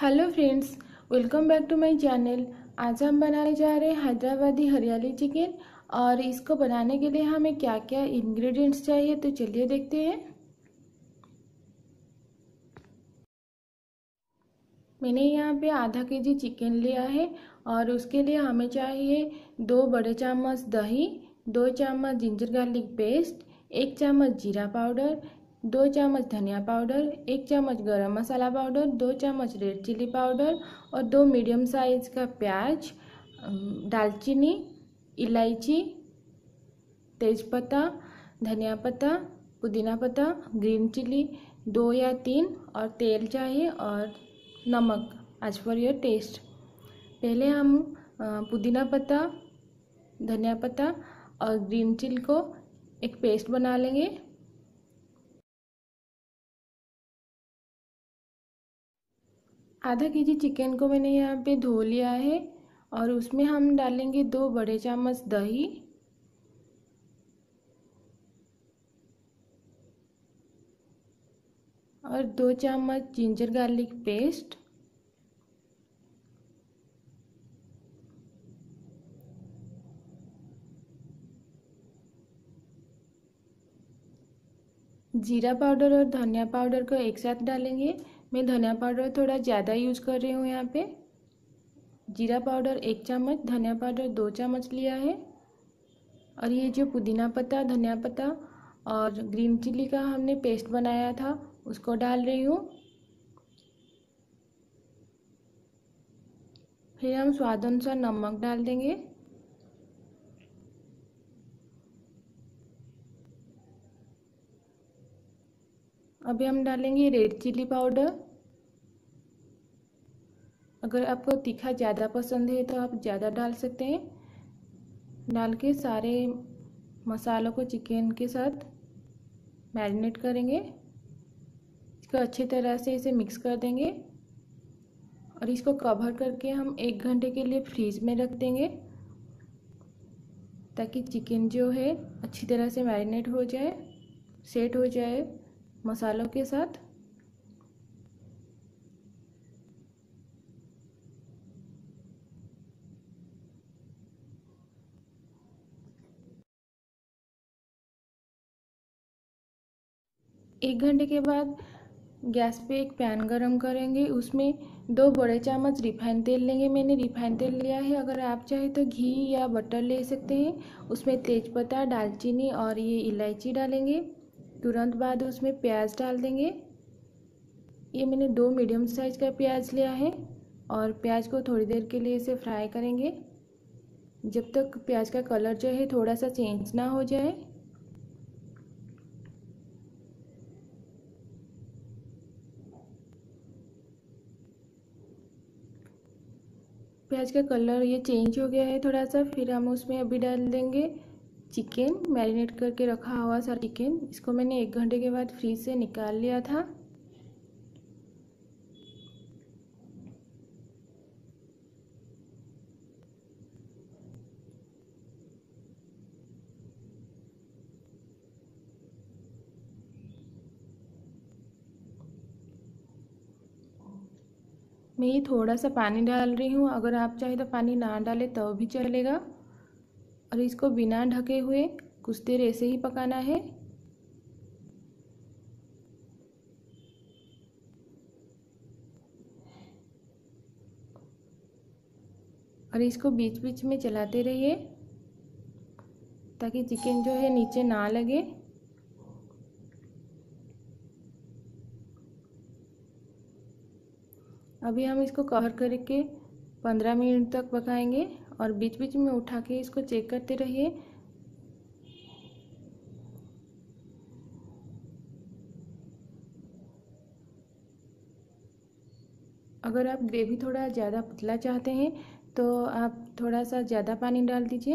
Hello friends, welcome back to my channel. आज हम बनाने जा रहे हैं हैदराबादी हरियाली चिकन। और इसको बनाने के लिए हमें क्या क्या इंग्रेडिएंट्स चाहिए, तो चलिए देखते हैं। मैंने यहाँ पे आधा केजी चिकन लिया है और उसके लिए हमें चाहिए 2 बड़े चम्मच दही, 2 चम्मच जिंजर गार्लिक पेस्ट, 1 चम्मच जीरा पाउडर, 2 चम्मच धनिया पाउडर, 1 चम्मच गरम मसाला पाउडर, 2 चम्मच रेड चिली पाउडर और 2 मीडियम साइज का प्याज, दालचीनी, इलायची, तेज़पत्ता, धनिया पत्ता, पुदीना पत्ता, ग्रीन चिली 2 या 3 और तेल चाहिए और नमक एज पर योर टेस्ट। पहले हम पुदीना पत्ता, धनिया पत्ता और ग्रीन चिली को एक पेस्ट बना लेंगे। आधा केजी चिकन को मैंने यहाँ पे धो लिया है और उसमें हम डालेंगे 2 बड़े चम्मच दही और 2 चम्मच जिंजर गार्लिक पेस्ट, जीरा पाउडर और धनिया पाउडर को एक साथ डालेंगे। मैं धनिया पाउडर थोड़ा ज़्यादा यूज़ कर रही हूँ यहाँ पे। जीरा पाउडर 1 चम्मच, धनिया पाउडर 2 चम्मच लिया है। और ये जो पुदीना पत्ता, धनिया पत्ता और ग्रीन चिली का हमने पेस्ट बनाया था उसको डाल रही हूँ। फिर हम स्वाद अनुसार नमक डाल देंगे। अभी हम डालेंगे रेड चिली पाउडर। अगर आपको तीखा ज़्यादा पसंद है तो आप ज़्यादा डाल सकते हैं। डाल के सारे मसालों को चिकन के साथ मैरिनेट करेंगे। इसको अच्छी तरह से इसे मिक्स कर देंगे और इसको कवर करके हम 1 घंटे के लिए फ्रीज में रख देंगे ताकि चिकन जो है अच्छी तरह से मैरिनेट हो जाए, सेट हो जाए मसालों के साथ। एक घंटे के बाद गैस पे एक पैन गरम करेंगे। उसमें 2 बड़े चम्मच रिफाइंड तेल लेंगे। मैंने रिफाइंड तेल लिया है। अगर आप चाहे तो घी या बटर ले सकते हैं। उसमें तेज़पत्ता, दालचीनी और ये इलायची डालेंगे। तुरंत बाद उसमें प्याज डाल देंगे। ये मैंने 2 मीडियम साइज का प्याज लिया है और प्याज को थोड़ी देर के लिए इसे फ्राई करेंगे जब तक प्याज का कलर जो है थोड़ा सा चेंज ना हो जाए। प्याज का कलर ये चेंज हो गया है थोड़ा सा। फिर हम उसमें अभी डाल देंगे चिकन, मैरिनेट करके रखा हुआ सारा चिकन। इसको मैंने 1 घंटे के बाद फ्रीज से निकाल लिया था। मैं ये थोड़ा सा पानी डाल रही हूँ। अगर आप चाहे तो पानी ना डाले तो भी चलेगा। और इसको बिना ढके हुए कुछ देर ऐसे ही पकाना है। और इसको बीच बीच में चलाते रहिए ताकि चिकन जो है नीचे ना लगे। अभी हम इसको कवर करके 15 मिनट तक पकाएंगे और बीच बीच में उठा के इसको चेक करते रहिए। अगर आप ग्रेवी थोड़ा ज़्यादा पतला चाहते हैं तो आप थोड़ा सा ज़्यादा पानी डाल दीजिए।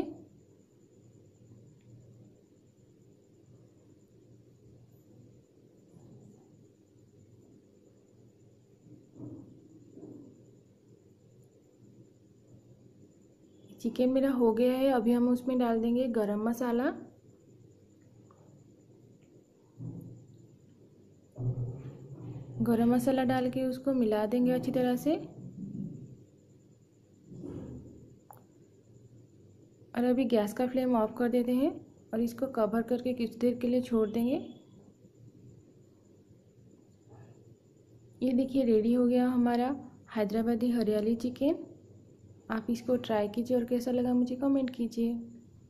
चिकन मेरा हो गया है। अभी हम उसमें डाल देंगे गरम मसाला, गरम मसाला डाल के उसको मिला देंगे अच्छी तरह से। और अभी गैस का फ्लेम ऑफ कर देते हैं और इसको कवर करके कुछ देर के लिए छोड़ देंगे। ये देखिए रेडी हो गया हमारा हैदराबादी हरियाली चिकन। आप इसको ट्राई कीजिए और कैसा लगा मुझे कमेंट कीजिए।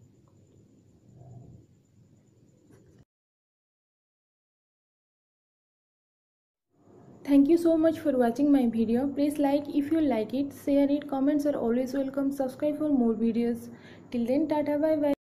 Thank you so much for watching my video. Please like if you like it, share it, comments are always welcome. Subscribe for more videos. Till then, tata, bye bye.